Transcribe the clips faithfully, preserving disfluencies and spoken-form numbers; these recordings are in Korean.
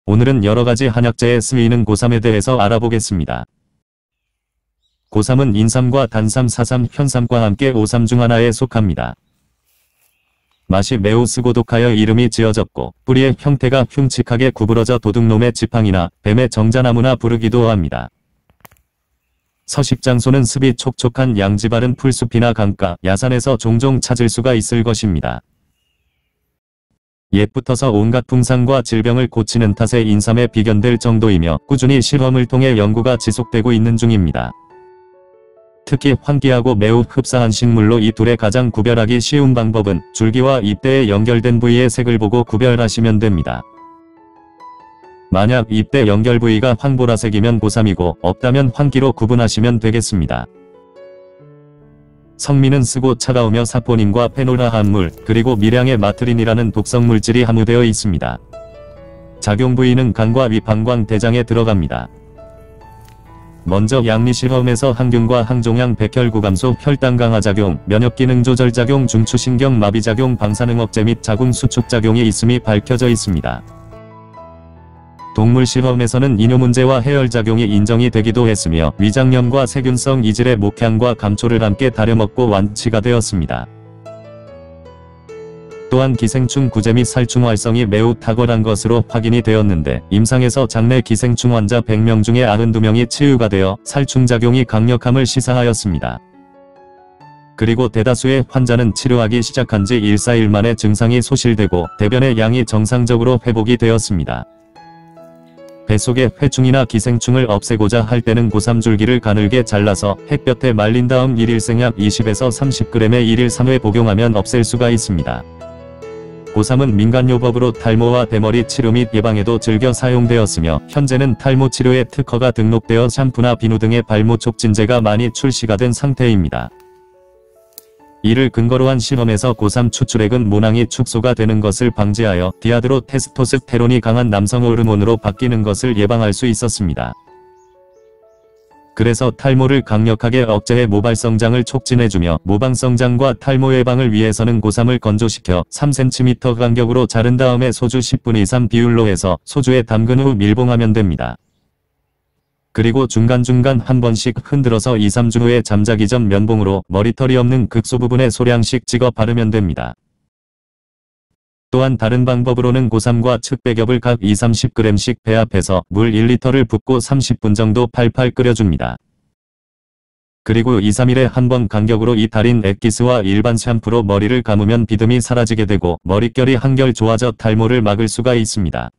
오늘은 여러가지 한약재에 쓰이는 고삼에 대해서 알아보겠습니다. 고삼은 인삼과 단삼, 사삼, 현삼과 함께 오삼 중 하나에 속합니다. 맛이 매우 쓰고 독하여 이름이 지어졌고 뿌리의 형태가 흉측하게 구부러져 도둑놈의 지팡이나 뱀의 정자나무나 부르기도 합니다. 서식장소는 습이 촉촉한 양지 바른 풀숲이나 강가, 야산에서 종종 찾을 수가 있을 것입니다. 옛부터서 온갖 풍상과 질병을 고치는 탓에 인삼에 비견될 정도이며 꾸준히 실험을 통해 연구가 지속되고 있는 중입니다. 특히 환기하고 매우 흡사한 식물로 이 둘의 가장 구별하기 쉬운 방법은 줄기와 잎대에 연결된 부위의 색을 보고 구별하시면 됩니다. 만약 잎대 연결 부위가 황보라색이면 고삼이고 없다면 황기로 구분하시면 되겠습니다. 성미는 쓰고 차가우며 사포닌과 페놀화합물 그리고 미량의 마트린이라는 독성 물질이 함유되어 있습니다. 작용 부위는 간과 위, 방광, 대장에 들어갑니다. 먼저 양리실험에서 항균과 항종양, 백혈구 감소, 혈당 강화 작용, 면역기능 조절 작용, 중추신경 마비 작용, 방사능 억제 및 자궁 수축 작용이 있음이 밝혀져 있습니다. 동물 실험에서는 이뇨 문제와 해열 작용이 인정이 되기도 했으며 위장염과 세균성 이질의 목향과 감초를 함께 다려먹고 완치가 되었습니다. 또한 기생충 구제 및 살충 활성이 매우 탁월한 것으로 확인이 되었는데 임상에서 장내 기생충 환자 백 명 중에 구십이 명이 치유가 되어 살충 작용이 강력함을 시사하였습니다. 그리고 대다수의 환자는 치료하기 시작한 지 일, 사 일 만에 증상이 소실되고 대변의 양이 정상적으로 회복이 되었습니다. 뱃속의 회충이나 기생충을 없애고자 할 때는 고삼 줄기를 가늘게 잘라서 햇볕에 말린 다음 일일 생약 이십에서 삼십 그램에 일일 삼 회 복용하면 없앨 수가 있습니다. 고삼은 민간요법으로 탈모와 대머리 치료 및 예방에도 즐겨 사용되었으며 현재는 탈모 치료에 특허가 등록되어 샴푸나 비누 등의 발모 촉진제가 많이 출시가 된 상태입니다. 이를 근거로 한 실험에서 고삼 추출액은 모낭이 축소가 되는 것을 방지하여 디아드로 테스토스테론이 강한 남성 호르몬으로 바뀌는 것을 예방할 수 있었습니다. 그래서 탈모를 강력하게 억제해 모발 성장을 촉진해주며 모방 성장과 탈모 예방을 위해서는 고삼을 건조시켜 삼 센티미터 간격으로 자른 다음에 소주 십 분 이상 비율로 해서 소주에 담근 후 밀봉하면 됩니다. 그리고 중간중간 한 번씩 흔들어서 이, 삼 주 후에 잠자기 전 면봉으로 머리털이 없는 극소 부분에 소량씩 찍어 바르면 됩니다. 또한 다른 방법으로는 고삼과 측백엽을 각 이, 삼십 그램씩 배합해서 물 일 리터를 붓고 삼십 분 정도 팔팔 끓여줍니다. 그리고 이, 삼 일에 한 번 간격으로 이 달인 액기스와 일반 샴푸로 머리를 감으면 비듬이 사라지게 되고 머릿결이 한결 좋아져 탈모를 막을 수가 있습니다.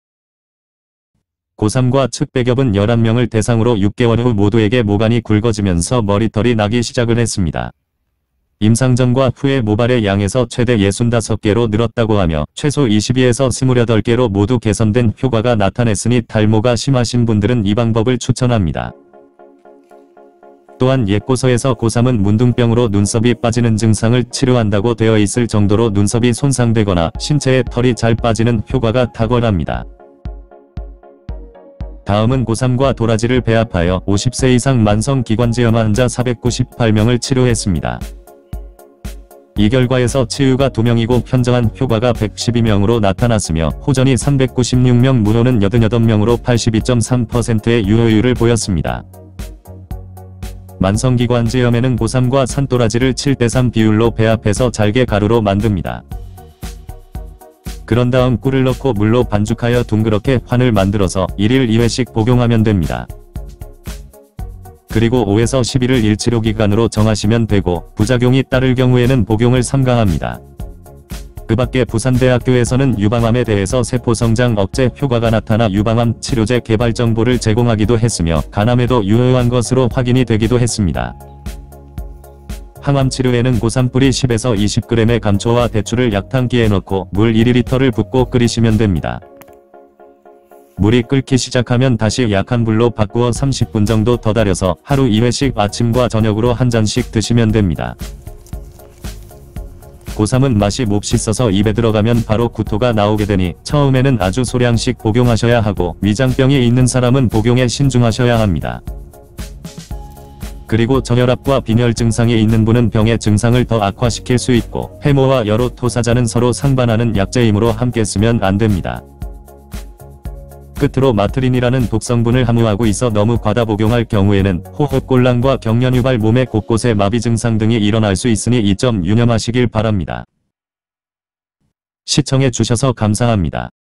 고삼과 측백엽은 열한 명을 대상으로 육 개월 후 모두에게 모간이 굵어지면서 머리털이 나기 시작을 했습니다. 임상 전과 후의 모발의 양에서 최대 육십오 개로 늘었다고 하며 최소 이십이에서 이십팔 개로 모두 개선된 효과가 나타냈으니 탈모가 심하신 분들은 이 방법을 추천합니다. 또한 옛고서에서 고삼은 문둥병으로 눈썹이 빠지는 증상을 치료한다고 되어 있을 정도로 눈썹이 손상되거나 신체에 털이 잘 빠지는 효과가 탁월합니다. 다음은 고삼과 도라지를 배합하여 오십 세 이상 만성기관지염 환자 사백구십팔 명을 치료했습니다. 이 결과에서 치유가 두 명이고 현저한 효과가 백십이 명으로 나타났으며 호전이 삼백구십육 명, 무효는 팔십팔 명으로 팔십이 점 삼 퍼센트의 유효율을 보였습니다. 만성기관지염에는 고삼과 산도라지를 칠 대 삼 비율로 배합해서 잘게 가루로 만듭니다. 그런 다음 꿀을 넣고 물로 반죽하여 둥그렇게 환을 만들어서 일일 이 회씩 복용하면 됩니다. 그리고 오에서 십 일을 일치료기간으로 정하시면 되고 부작용이 따를 경우에는 복용을 삼가합니다. 그 밖에 부산대학교에서는 유방암에 대해서 세포성장 억제 효과가 나타나 유방암 치료제 개발 정보를 제공하기도 했으며 간암에도 유효한 것으로 확인이 되기도 했습니다. 항암 치료에는 고삼 뿌리 십에서 이십 그램의 감초와 대추를 약탕기에 넣고 물 일 리터를 붓고 끓이시면 됩니다. 물이 끓기 시작하면 다시 약한 불로 바꾸어 삼십 분 정도 더 달여서 하루 이 회씩 아침과 저녁으로 한 잔씩 드시면 됩니다. 고삼은 맛이 몹시 써서 입에 들어가면 바로 구토가 나오게 되니 처음에는 아주 소량씩 복용하셔야 하고 위장병이 있는 사람은 복용에 신중하셔야 합니다. 그리고 저혈압과 빈혈 증상이 있는 분은 병의 증상을 더 악화시킬 수 있고 해모와 여로 토사자는 서로 상반하는 약재이므로 함께 쓰면 안 됩니다. 끝으로 마트린이라는 독성분을 함유하고 있어 너무 과다 복용할 경우에는 호흡곤란과 경련 유발, 몸의 곳곳에 마비 증상 등이 일어날 수 있으니 이 점 유념하시길 바랍니다. 시청해 주셔서 감사합니다.